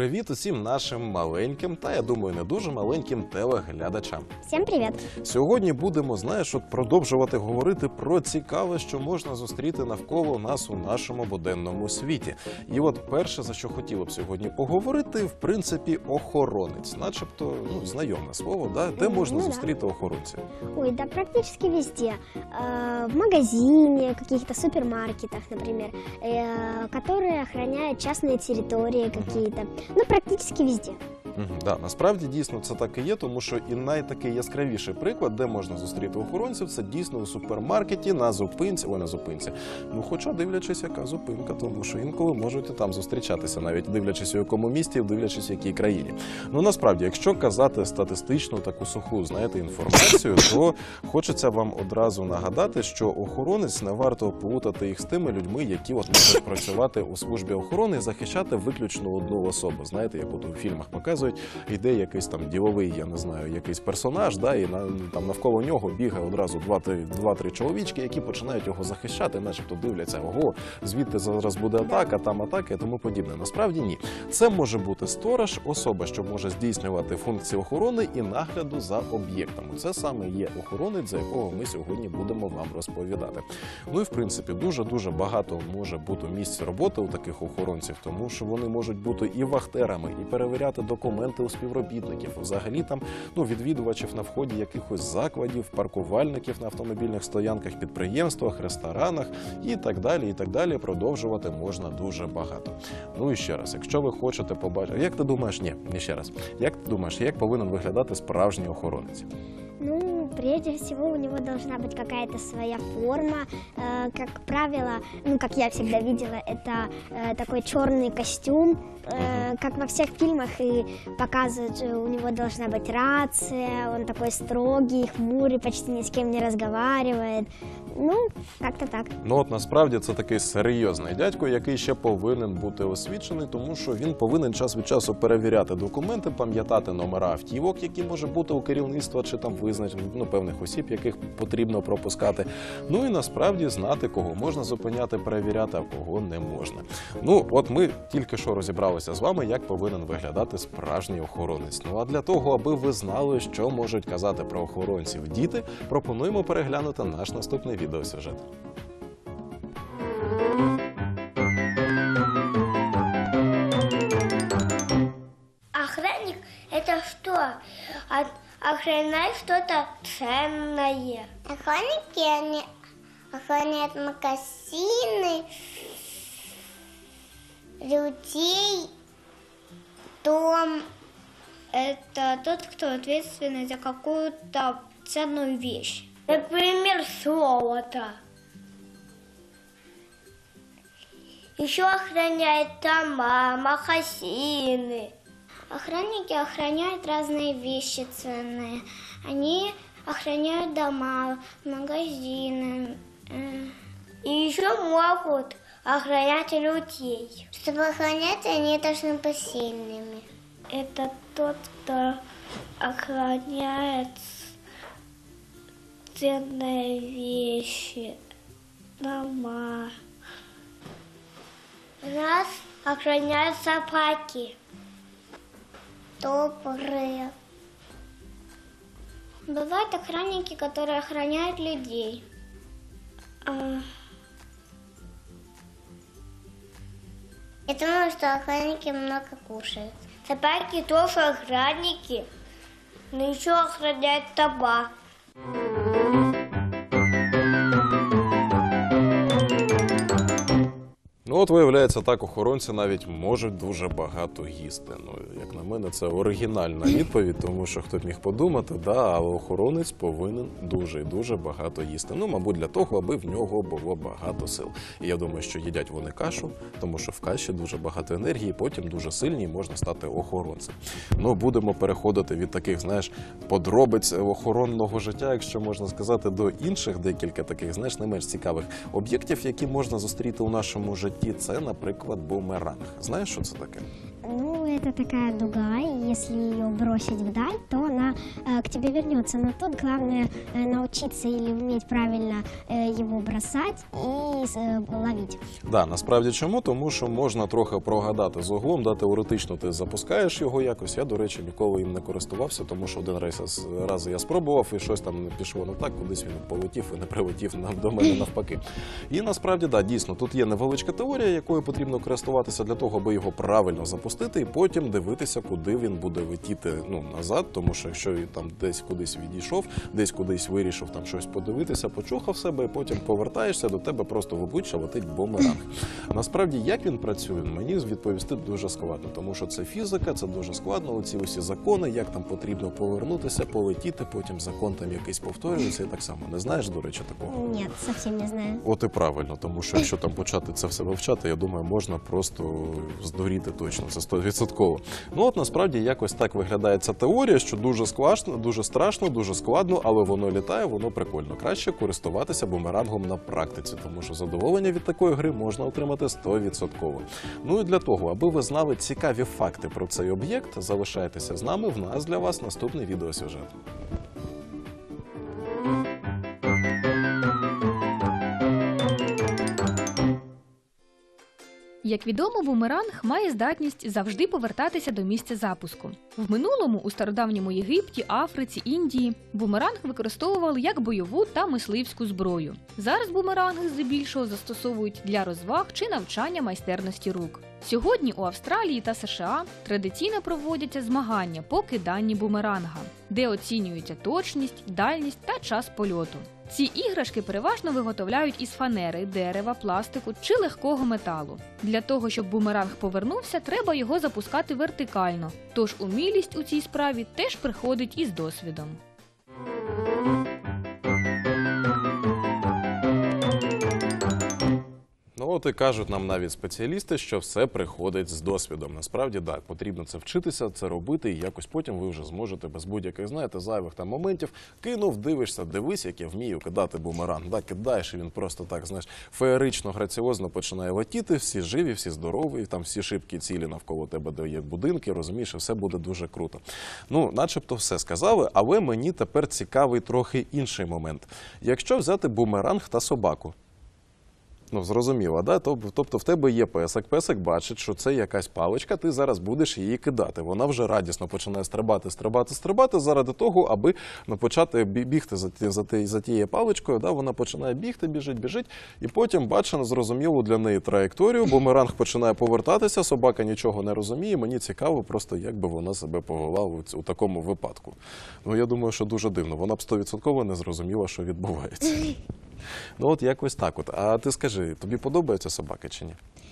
Привіт усім нашим маленьким та, я думаю, не дуже маленьким телеглядачам. Всім привіт! Сьогодні будемо, продовжувати говорити про цікаве, що можна зустріти навколо нас у нашому буденному світі. І от перше, за що хотіло б сьогодні поговорити, в принципі, охоронець. Начебто, знайоме слово, да? Де можна зустріти охоронця? Ой, да практически везде. В магазине, в каких-то супермаркетах, например, которые охраняют частные территории какие-то. Ну, практически везде. Да, насправді дійсно це так і є, тому що і найтакий яскравіший приклад, де можна зустріти охоронців, це дійсно у супермаркеті, на зупинці. Хоча дивлячись, яка зупинка, тому що інколи можуть і там зустрічатися, навіть дивлячись у якому місті, дивлячись в якій країні. Насправді, якщо казати статистичну таку суху, інформацію, то хочеться вам одразу нагадати, що охоронець, не варто плутати їх з тими людьми, які можуть працювати у службі охорони і захищати виключно одну особу. Знаєте, як от у фільмах показують, йде якийсь там діловий, я не знаю, якийсь персонаж, да, і там навколо нього бігає одразу два-три чоловічки, які починають його захищати, начебто дивляться, ого, звідти зараз буде атака, там атака і тому подібне. Насправді ні. Це може бути сторож, особа, що може здійснювати функції охорони і нагляду за об'єктами. Це саме є охоронець, за якого ми сьогодні будемо вам розповідати. І в принципі, дуже багато може бути місць роботи у таких охоронців, тому що вони можуть бути і вахтерами, і перевіряти документи у співробітників, взагалі там відвідувачів на вході якихось закладів, паркувальників на автомобільних стоянках, підприємствах, ресторанах і так далі, продовжувати можна дуже багато. І ще раз, якщо ви хочете побачити, як ти думаєш, як ти думаєш, як повинен виглядати справжній охоронець? Прежде всего, у него должна быть какая-то своя форма. Как правило, как я всегда видела, это такой черный костюм. Как во всех фильмах и показывают, у него должна быть рация, он такой строгий, хмурый, почти ни с кем не разговаривает. Как-то так. Насправді це такий серйозний дядько, який ще повинен бути освічений, тому що він повинен час від часу перевіряти документи, пам'ятати номера автівок, які може бути у керівництва чи там визначені, певних осіб, яких потрібно пропускати. І насправді знати, кого можна зупиняти, перевіряти, а кого не можна. От ми тільки що розібралися з вами, як повинен виглядати справжній охоронець. А для того, аби ви знали, що можуть казати про охоронців діти, пропонуємо переглянути наш наступний відеосюжет. Охранник – это что? Охранять что-то ценное. Охранники, они охраняют магазины, людей, дом. Это тот, кто ответственный за какую-то ценную вещь. Например, золото. Еще охраняет дома, магазины. Охранники охраняют разные вещи ценные. Они охраняют дома, магазины. И еще могут охранять людей. Чтобы охранять, они должны быть сильными. Это тот, кто охраняет ценные вещи, дома. Нас охраняют собаки. Добрые. Бывают охранники, которые охраняют людей. Я думаю, что охранники много кушают. Собаки тоже охранники, но еще охраняют дома. Виявляється, так, охоронці навіть можуть дуже багато їсти. Як на мене, це оригінальна відповідь, тому що хто б міг подумати, але охоронець повинен дуже і дуже багато їсти. Мабуть, для того, аби в нього було багато сил. І я думаю, що їдять вони кашу, тому що в каші дуже багато енергії, потім дуже сильні і можна стати охоронцем. Будемо переходити від таких, подробиць охоронного життя, якщо можна сказати, до інших декілька таких, не менш цікавих об'єктів, які можна зустріти у нашому житті. Це, наприклад, бумеранг. Знаєш, що це таке? Ну, это такая дуга, и если ее бросить вдаль, то она к тебе вернется. Но тут главное научиться или уметь правильно его бросать и ловить. Да, насправді чому? Тому що можна трохи прогадати з углом, да, теоретично ти запускаєш його якось. Я, до речі, ніколи їм не користувався, тому що один раз я спробував і щось там не пішло не так, кудись він полетів і не прилетів до мене навпаки. І насправді, да, дійсно, тут є невеличка теорія, якою потрібно користуватися для того, аби його правильно запустити і потім дивитися, куди він буде летіти назад, тому що якщо він там десь кудись відійшов, десь кудись вирішив там щось подивитися, почухав себе, і потім повертаєшся, до тебе просто в обличчя летить бумеранг. Насправді, як він працює, мені відповісти дуже складно, тому що це фізика, це дуже складно, оці усі закони, як там потрібно повернутися, полетіти, потім закон там якийсь повторюється і так само. Не знаєш, до речі, такого? Нет, совсем не знаю. От і правильно, тому що якщо там почати це все вивчати, я думаю, можна просто здуріти точно, це 100%. Ну от насправді якось так виглядає ця теорія, що дуже складно, дуже страшно, дуже складно, але воно літає, воно прикольно. Краще користуватися бумерангом на практиці, тому що задоволення від такої гри можна отримати 100%. Ну і для того, аби ви знали цікаві факти про цей об'єкт, залишайтеся з нами, в нас для вас наступний відеосюжет. Як відомо, бумеранг має здатність завжди повертатися до місця запуску. В минулому, у стародавньому Єгипті, Африці, Індії, бумеранг використовували як бойову та мисливську зброю. Зараз бумеранги здебільшого застосовують для розваг чи навчання майстерності рук. Сьогодні у Австралії та США традиційно проводяться змагання по киданні бумеранга, де оцінюється точність, дальність та час польоту. Ці іграшки переважно виготовляють із фанери, дерева, пластику чи легкого металу. Для того, щоб бумеранг повернувся, треба його запускати вертикально, тож умілість у цій справі теж приходить із досвідом. Ну от і кажуть нам навіть спеціалісти, що все приходить з досвідом. Насправді, так, потрібно це вчитися, це робити, і якось потім ви вже зможете без будь-яких, знаєте, зайвих там моментів. Кинув, дивишся, дивись, як я вмію кидати бумеранг. Да, кидаєш, і він просто так, знаєш, феєрично, граціозно починає летіти, всі живі, всі здорові, там всі шибкі цілі навколо тебе, де є будинки, розумієш, і все буде дуже круто. Ну, начебто все сказали, але мені тепер цікавий трохи інший момент. Якщо взяти бумеранг та собаку, ну, зрозуміло, да? Тобто в тебе є песик, песик бачить, що це якась паличка, ти зараз будеш її кидати. Вона вже радісно починає стрибати заради того, аби почати бігти за тією паличкою. Да? Вона починає бігти, біжить, і потім бачить зрозумілу для неї траєкторію, бумеранг починає повертатися, собака нічого не розуміє, мені цікаво просто, як би вона себе повела у такому випадку. Ну, я думаю, що дуже дивно, вона б 100% не зрозуміла, що відбувається. Ну от якось так от. А ти скажи, тобі подобаються собаки чи ні?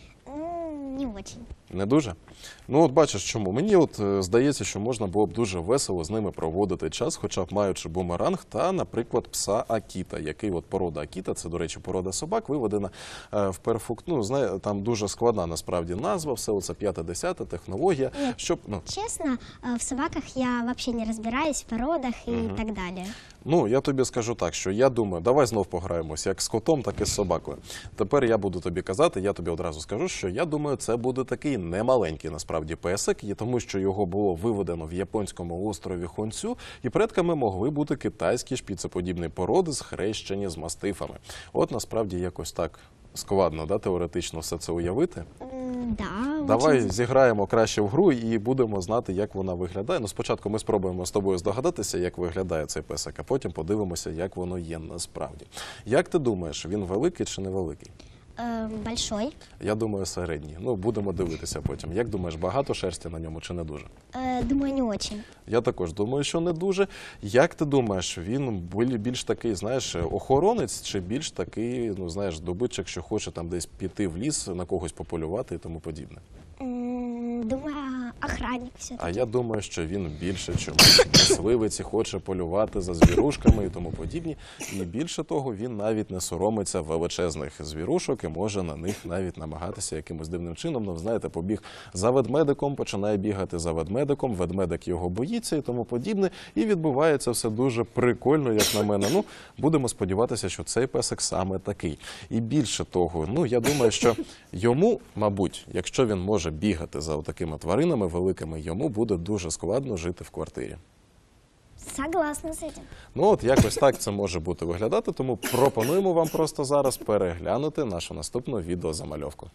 Не очень. Не дуже? Ну от бачиш чому. Мені от здається, що можна було б дуже весело з ними проводити час, хоча б маючи бумеранг та, наприклад, пса Акіта, який от порода Акіта, це, до речі, порода собак, виведена в перфект, ну, знає, там дуже складна насправді назва, все оце 5-10 технологія. Нет, Щоб, ну, честно, в собаках я вообще не разбираюсь, в породах и так далее. Ну, я тобі скажу так, що я думаю, давай знов пограємось, як з котом, так і з собакою. Тепер я буду тобі казати, я тобі одразу скажу, що я думаю, це буде такий немаленький насправді песик, тому що його було виведено в японському острові Хонсю, і предками могли бути китайські шпіцеподібні породи, схрещені з мастифами. От насправді якось так складно, да, теоретично все це уявити. Да, Давай очень. зіграємо краще в гру і будемо знати, як вона виглядає. Ну, спочатку ми спробуємо з тобою здогадатися, як виглядає цей песик, а потім подивимося, як воно є насправді. Як ти думаєш, він великий чи невеликий? Большой. Я думаю, середній. Ну, будемо дивитися потім. Як думаєш, багато шерсті на ньому чи не дуже? Думаю, не очень. Я також думаю, що не дуже. Як ти думаєш, він більш такий, знаєш, охоронець, чи більш такий, ну, знаєш, добитчик, що хоче там десь піти в ліс, на когось пополювати і тому подібне? Думаю, охранник А все-таки. я думаю, що він більше чомусь мисливець і хоче полювати за звірушками і тому подібні. І більше того, він навіть не соромиться величезних звірушок і може на них навіть намагатися якимось дивним чином. Ну, знаєте, побіг за ведмедиком, починає бігати за ведмедиком, ведмедик його боїться і тому подібне. І відбувається все дуже прикольно, як на мене. Ну, будемо сподіватися, що цей песик саме такий. І більше того, ну, я думаю, що йому, мабуть, якщо він може бігати за такими тваринами великими, йому буде дуже складно жити в квартирі. Согласна с этим. Ну от якось так це може бути виглядати, тому пропонуємо вам просто зараз переглянути нашу наступну відеозамальовку.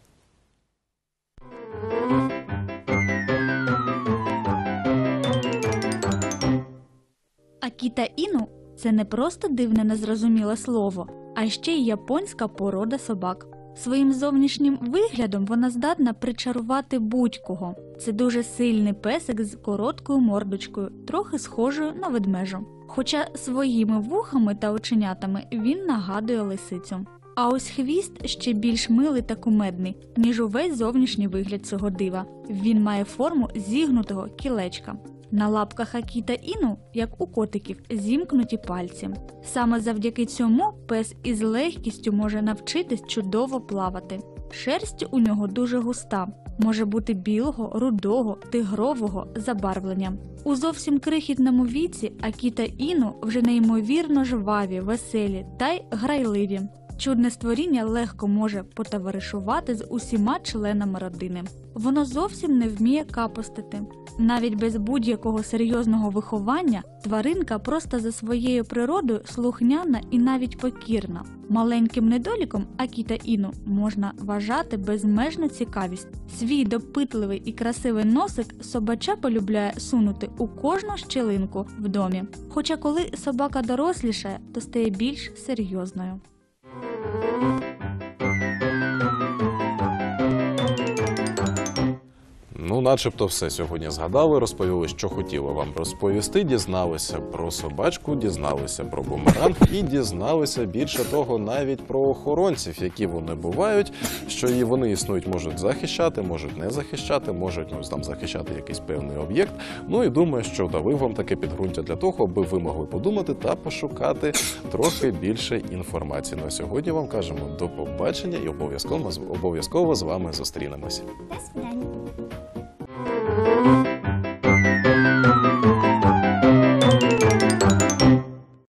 Акіта Іну – це не просто дивне незрозуміле слово, а ще й японська порода собак. Своїм зовнішнім виглядом вона здатна причарувати будь-кого. Це дуже сильний песик з короткою мордочкою, трохи схожою на ведмежу. Хоча своїми вухами та оченятами він нагадує лисицю. А ось хвіст ще більш милий та кумедний, ніж увесь зовнішній вигляд цього дива. Він має форму зігнутого кілечка. На лапках Акіта Іну, як у котиків, зімкнуті пальці. Саме завдяки цьому пес із легкістю може навчитись чудово плавати. Шерсть у нього дуже густа, може бути білого, рудого, тигрового забарвлення. У зовсім крихітному віці Акіта Іну вже неймовірно жваві, веселі та й грайливі. Чудне створіння легко може потоваришувати з усіма членами родини. Воно зовсім не вміє капостити. Навіть без будь-якого серйозного виховання тваринка просто за своєю природою слухняна і навіть покірна. Маленьким недоліком Акіта Іну можна вважати безмежну цікавість. Свій допитливий і красивий носик собача полюбляє сунути у кожну щілинку в домі. Хоча коли собака дорослішає, то стає більш серйозною. Ну, начебто все сьогодні згадали, розповіли, що хотіли вам розповісти, дізналися про собачку, дізналися про бумеранг і дізналися більше того навіть про охоронців, які вони бувають, що і вони існують, можуть захищати, можуть не захищати, можуть там захищати якийсь певний об'єкт. Ну і думаю, що дали вам таке підґрунтя для того, аби ви могли подумати та пошукати трохи більше інформації. На сьогодні вам кажемо до побачення і обов'язково з вами зустрінемося. До свидания.